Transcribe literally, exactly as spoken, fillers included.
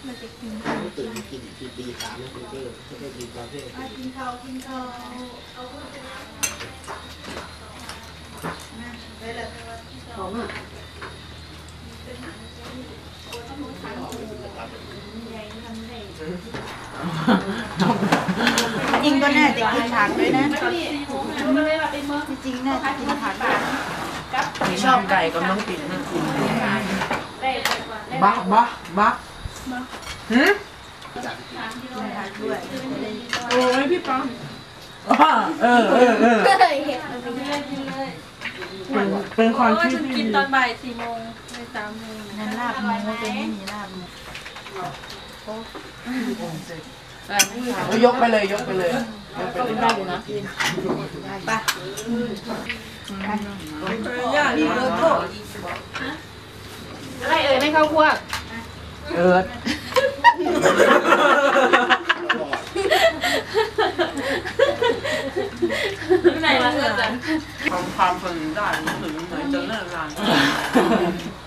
เราจะกินตื่นกินกินตีสามแล้วคุณเจอจะได้กินประเภทกินข้าวกินข้าวเอาไปเลยหอมอ่ะจริงก็น่าจะกินผักด้วยนะจริงน่าจะกินผักที่ชอบไก่ก็ต้องกินนะบ้าบ้าบ้าหืมโอ้ยพี่ปังเออเออเออเป็นเป็นความคิดที่กินตอนบ่ายสี่โมงในสามโมงนั่นลาบหมูตัวนี้มีลาบหมูยกไปเลยยกไปเลยยกไปเลยได้อยู่นะไปย่าดีเลยก็อะไรเอ่ยไม่เข้าพวกเอิร์ดไหนมาเถอะจันทำความฝันได้ถึงเหมือนจะเลิกงาน